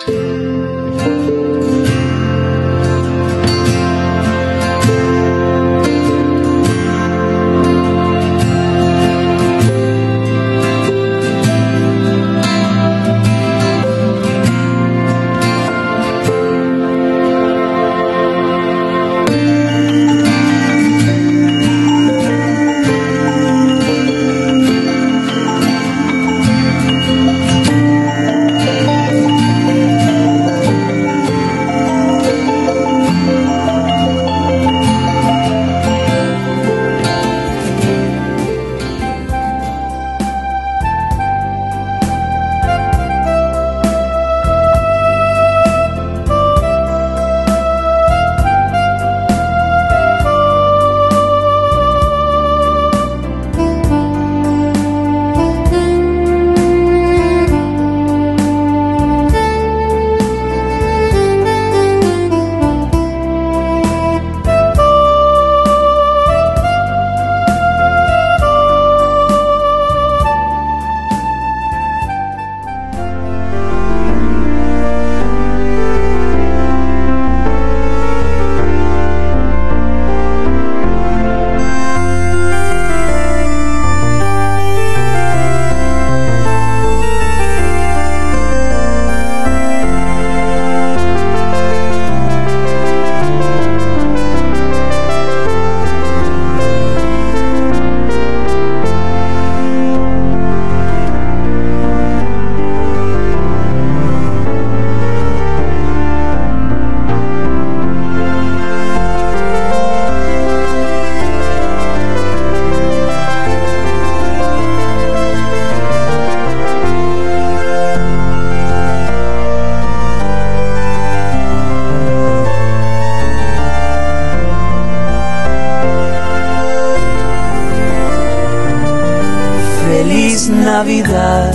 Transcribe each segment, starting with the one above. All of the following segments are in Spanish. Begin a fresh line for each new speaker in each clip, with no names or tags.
Feliz Navidad,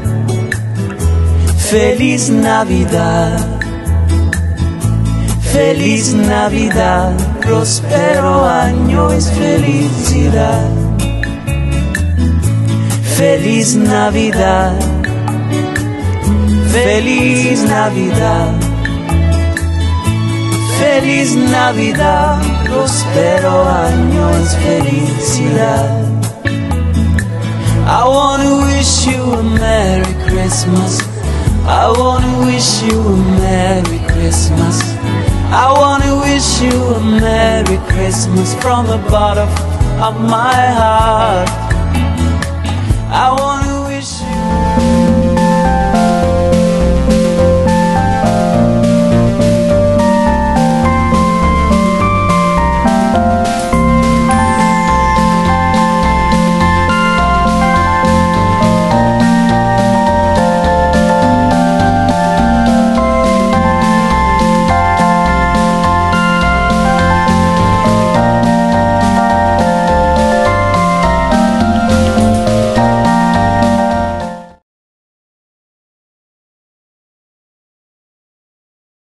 feliz Navidad, feliz Navidad, próspero año es felicidad. Feliz Navidad, feliz Navidad, feliz Navidad, próspero año es felicidad. I wanna wish you a Merry Christmas. I wanna wish you a Merry Christmas. I wanna wish you a Merry Christmas from the bottom of my heart. I wanna wish you